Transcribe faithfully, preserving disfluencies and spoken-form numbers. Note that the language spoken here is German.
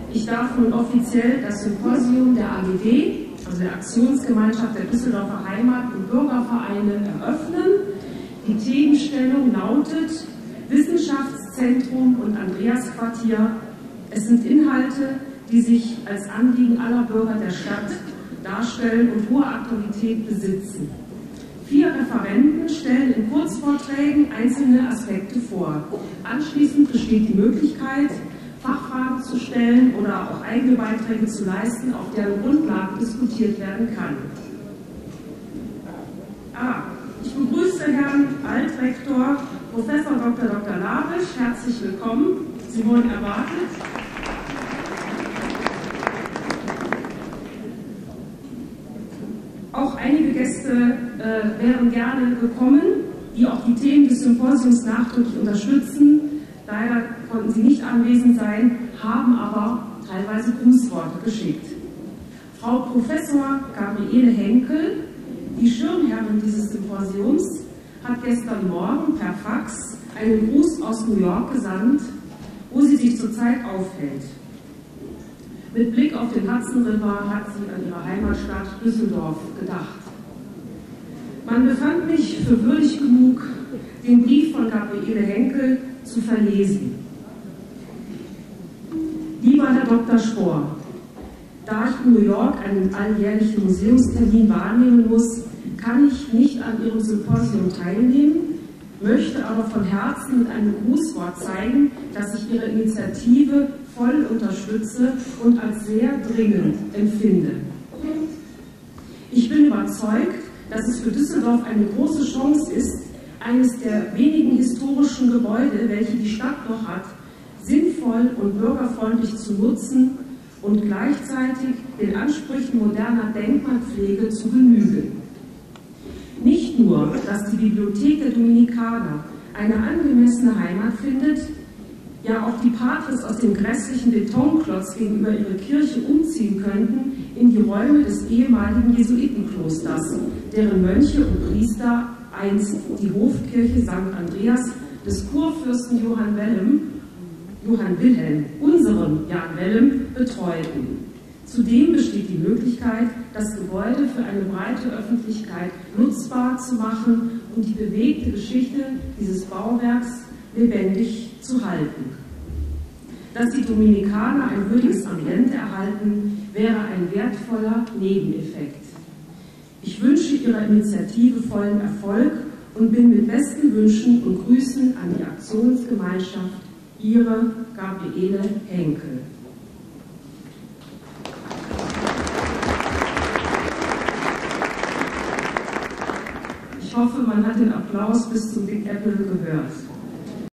Ich darf nun offiziell das Symposium der A G D, also der Aktionsgemeinschaft der Düsseldorfer Heimat- und Bürgervereine, eröffnen. Die Themenstellung lautet Wissenschaftszentrum und Andreasquartier. Es sind Inhalte, die sich als Anliegen aller Bürger der Stadt darstellen und hohe Aktualität besitzen. Vier Referenten stellen in Kurzvorträgen einzelne Aspekte vor. Anschließend besteht die Möglichkeit, Fachfragen zu stellen oder auch eigene Beiträge zu leisten, auf deren Grundlage diskutiert werden kann. Ah, ich begrüße Herrn Altrektor Professor Doktor Doktor Labisch. Herzlich willkommen. Sie wurden erwartet. Auch einige Gäste äh, wären gerne gekommen, die auch die Themen des Symposiums nachdrücklich unterstützen. Leider konnten sie nicht anwesend sein, haben aber teilweise Grußworte geschickt. Frau Professor Gabriele Henkel, die Schirmherrin dieses Symposiums, hat gestern Morgen per Fax einen Gruß aus New York gesandt, wo sie sich zurzeit aufhält. Mit Blick auf den Hudson River hat sie an ihre Heimatstadt Düsseldorf gedacht. Man befand mich für würdig genug, den Brief von Gabriele Henkel zu verlesen. Lieber Herr Doktor Spohr, da ich in New York einen alljährlichen Museumstermin wahrnehmen muss, kann ich nicht an Ihrem Symposium teilnehmen, möchte aber von Herzen mit einem Grußwort zeigen, dass ich Ihre Initiative voll unterstütze und als sehr dringend empfinde. Ich bin überzeugt, dass es für Düsseldorf eine große Chance ist, eines der wenigen historischen Gebäude, welche die Stadt noch hat, sinnvoll und bürgerfreundlich zu nutzen und gleichzeitig den Ansprüchen moderner Denkmalpflege zu genügen. Nicht nur, dass die Bibliothek der Dominikaner eine angemessene Heimat findet, ja auch die Patres aus dem grässlichen Betonklotz gegenüber ihre Kirche umziehen könnten in die Räume des ehemaligen Jesuitenklosters, deren Mönche und Priester einst die Hofkirche Sankt Andreas des Kurfürsten Johann Wilhelm, Johann Wilhelm, unseren Jan Wellem, betreuten. Zudem besteht die Möglichkeit, das Gebäude für eine breite Öffentlichkeit nutzbar zu machen und die bewegte Geschichte dieses Bauwerks lebendig zu halten. Dass die Dominikaner ein würdiges Ambiente erhalten, wäre ein wertvoller Nebeneffekt. Ich wünsche Ihrer Initiative vollen Erfolg und bin mit besten Wünschen und Grüßen an die Aktionsgemeinschaft Ihre Gabriele Henkel. Ich hoffe, man hat den Applaus bis zum Big Apple gehört.